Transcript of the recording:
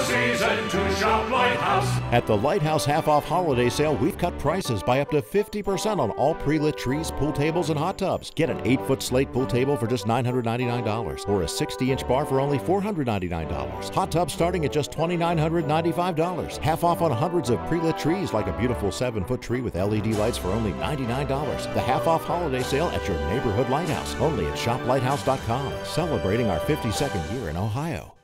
season to Shop Lighthouse. At the Lighthouse Half-Off Holiday Sale, we've cut prices by up to 50% on all pre-lit trees, pool tables, and hot tubs. Get an 8-foot slate pool table for just $999 or a 60-inch bar for only $499. Hot tubs starting at just $2,995. Half off on hundreds of pre-lit trees like a beautiful 7-foot tree with LED lights for only $99. The Half-Off Holiday Sale at your neighborhood Lighthouse, only at ShopLighthouse.com, celebrating our 52nd year in Ohio.